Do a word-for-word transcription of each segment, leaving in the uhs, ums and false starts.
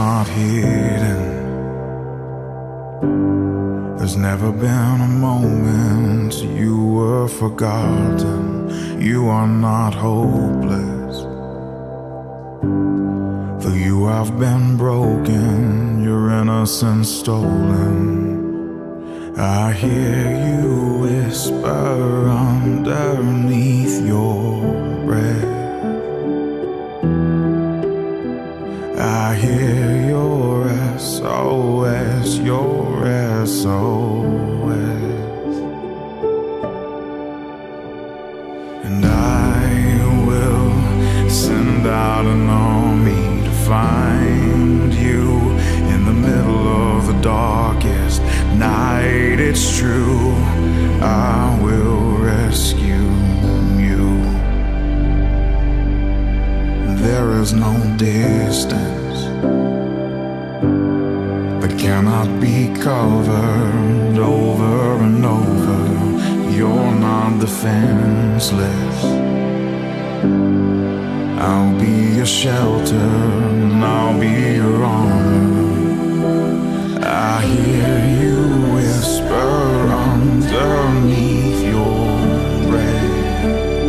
not hidden. There's never been a moment you were forgotten. You are not hopeless, though you have been broken, your innocence stolen. I hear you whisper underneath your breath. I hear your S O S, your S O S. And I will send out an army to find you in the middle of the darkest night. It's true, I will rescue you. There is no distance that cannot be covered over and over. You're not defenseless. I'll be your shelter and I'll be your armor. I hear you whisper underneath your breath.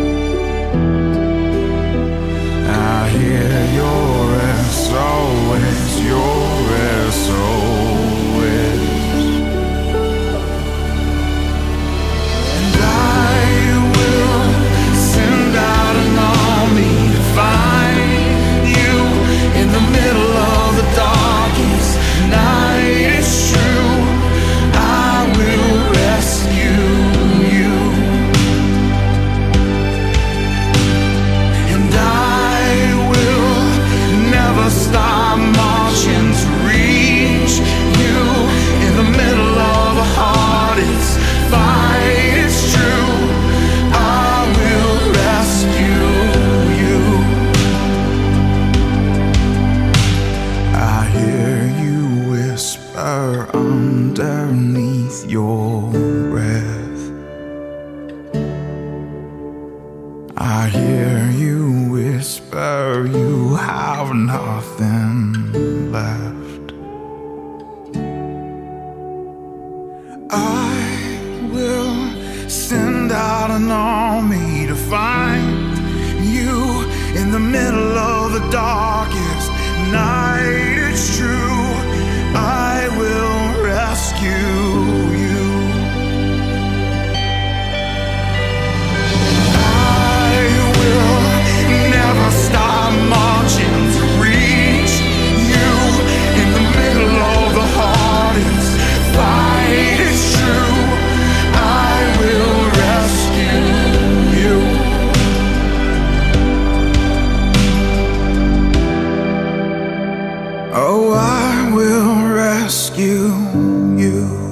I hear your S O S, your S O S. And I will send out an army to find you in the middle of the darkest night. It's true, I will rescue you. And I will never stop marching to reach you in the middle of the hardest fight. It's true, I will rescue you. I hear you whisper underneath your breath. I hear you whisper you have nothing left. I will send out an army to find you in the middle of the darkest night. It's true, I will rescue you. I will never stop marching to reach you in the middle of the hardest fight. It's true, I will rescue you. Oh, I will rescue you.